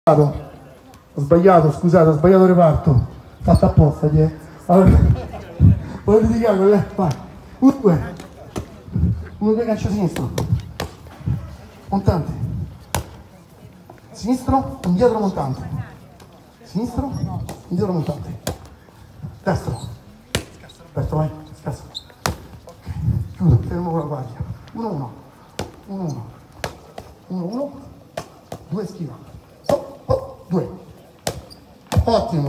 Ho sbagliato, scusate, ho sbagliato reparto. Fatto apposta, allora, voglio dedicare, vai. 1, 2. 1, 2, calcio sinistro. Montante. Sinistro, indietro montante. Sinistro, indietro montante. Destro. Aperto, vai. Scassa. Ok. Chiudo, fermo con la guardia. 1, 1. 1, 1. 1, 1. 2 schiva. 2. Ottimo.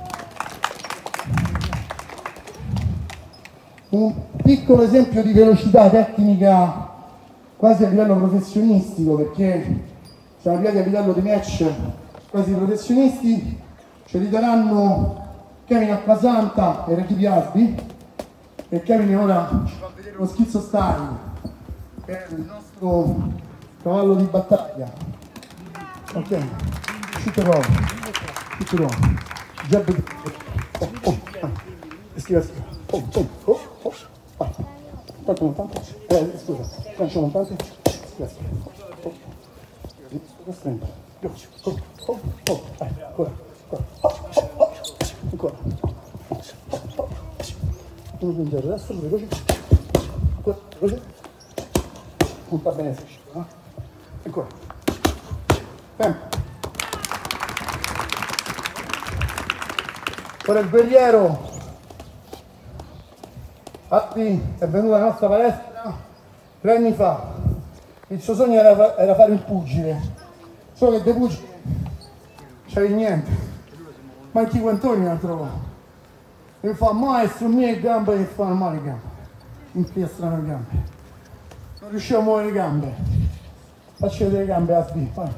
Un piccolo esempio di velocità tecnica quasi a livello professionistico, perché siamo arrivati a livello di match quasi professionisti. Ci aiuteranno Kevin Acquasanta e Ricky Piasbi, e Kevin ora ci fa vedere lo schizzo style, che è il nostro cavallo di battaglia. Ok, shoot and roll, jab, schiva, vai, tanto montante, scusa, lancio montante, schiva, stretto, vai, ancora, uno puntato destro, veloce, ancora, veloce, punta bene se uscito, ancora, tempo. Ora il guerriero Atti è venuto alla nostra palestra 3 anni fa. Il suo sogno era fare il pugile, solo che dei pugili c'avevi niente, ma anche i guantoni non trovavo. E mi fa: maestro, mie gambe che fanno male le gambe, infiastrano le gambe, non riuscivo a muovere le gambe. Faccio vedere le gambe, Atti, vai.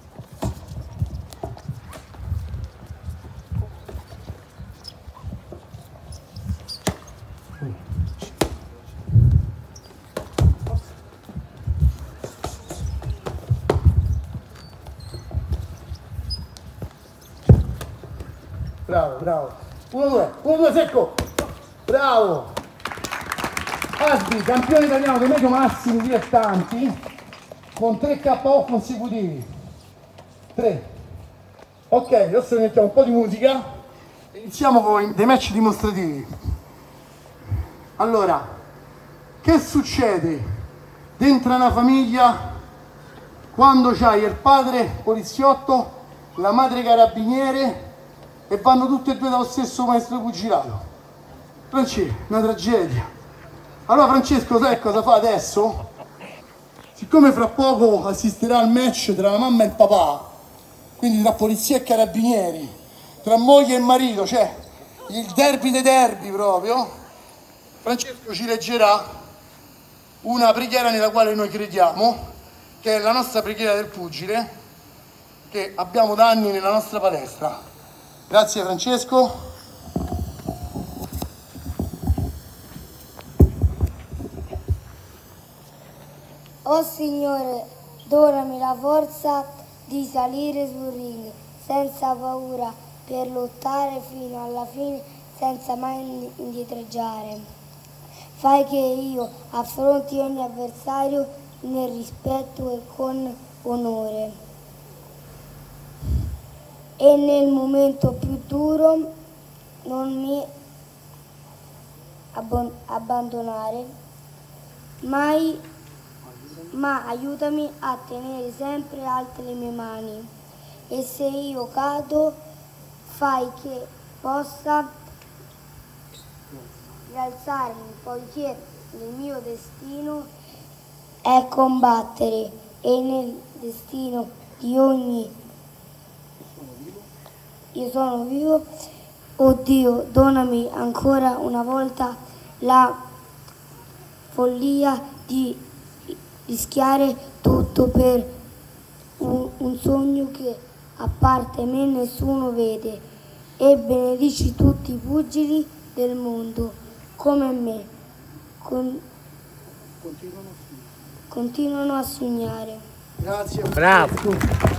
Bravo, bravo. 1, 2, 1, 2, secco. Bravo. Asbi, campione italiano dei medio massimi dilettanti, con 3 KO consecutivi. 3. Ok, adesso mettiamo un po' di musica. Iniziamo con dei match dimostrativi. Allora, che succede dentro una famiglia quando c'hai il padre poliziotto, la madre carabiniere e vanno tutte e due dallo stesso maestro pugilato? Francesco, una tragedia. Allora Francesco, sai cosa fa adesso? Siccome fra poco assisterà al match tra la mamma e il papà, quindi tra polizia e carabinieri, tra moglie e marito, cioè il derby dei derby proprio, Francesco ci leggerà una preghiera nella quale noi crediamo, che è la nostra preghiera del pugile, che abbiamo da anni nella nostra palestra. Grazie Francesco. Oh Signore, donami la forza di salire sul ring senza paura, per lottare fino alla fine senza mai indietreggiare. Fai che io affronti ogni avversario nel rispetto e con onore. E nel momento più duro non mi abbandonare mai, ma aiutami a tenere sempre alte le mie mani, e se io cado fai che possa rialzarmi, poiché il mio destino è combattere, e nel destino di ogni io sono vivo. Oh Dio, donami ancora una volta la follia di rischiare tutto per un sogno che a parte me nessuno vede, e benedici tutti i pugili del mondo come me. Continuano a sognare. Grazie. Bravo.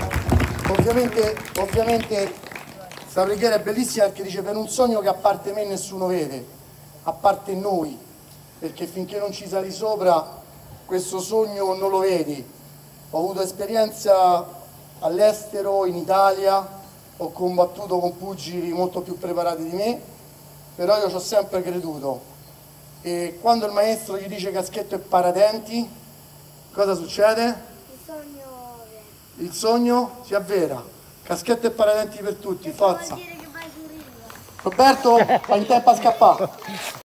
Ovviamente questa preghiera è bellissima, perché dice: per un sogno che a parte me nessuno vede, a parte noi, perché finché non ci sali sopra questo sogno non lo vedi. Ho avuto esperienza all'estero, in Italia, ho combattuto con pugili molto più preparati di me, però io ci ho sempre creduto. E quando il maestro gli dice caschetto e paradenti, cosa succede? Il sogno si avvera. Caschetto e paradenti per tutti, forza. Roberto, fai in tempo a scappare.